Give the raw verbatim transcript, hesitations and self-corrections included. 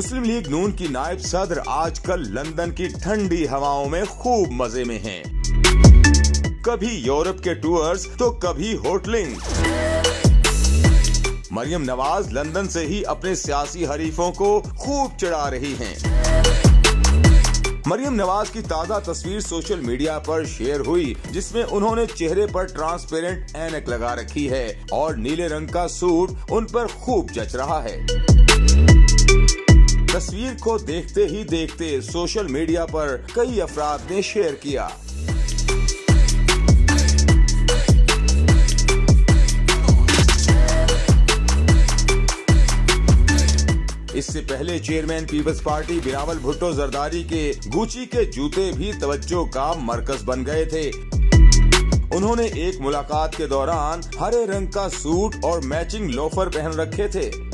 मुस्लिम league नून की नायब सदर आजकल लंदन की ठंडी हवाओं में खूब मजे में हैं। कभी यूरोप के टूर्स तो कभी होटलिंग। मरियम नवाज लंदन से ही अपने सियासी हरीफों को खूब चिढ़ा रही हैं। मरियम नवाज की ताजा तस्वीर सोशल मीडिया पर शेयर हुई, जिसमें उन्होंने चेहरे पर ट्रांसपेरेंट ऐनक लगा रखी है और नीले रंग का सूट उन पर खूब जच रहा है। तस्वीर को देखते ही देखते सोशल मीडिया पर कई अफराद ने शेयर किया। इससे पहले चेयरमैन पीपल्स पार्टी बिलावल भुट्टो जरदारी के गुची के जूते भी तवज्जो का मरकज बन गए थे। उन्होंने एक मुलाकात के दौरान हरे रंग का सूट और मैचिंग लोफर पहन रखे थे।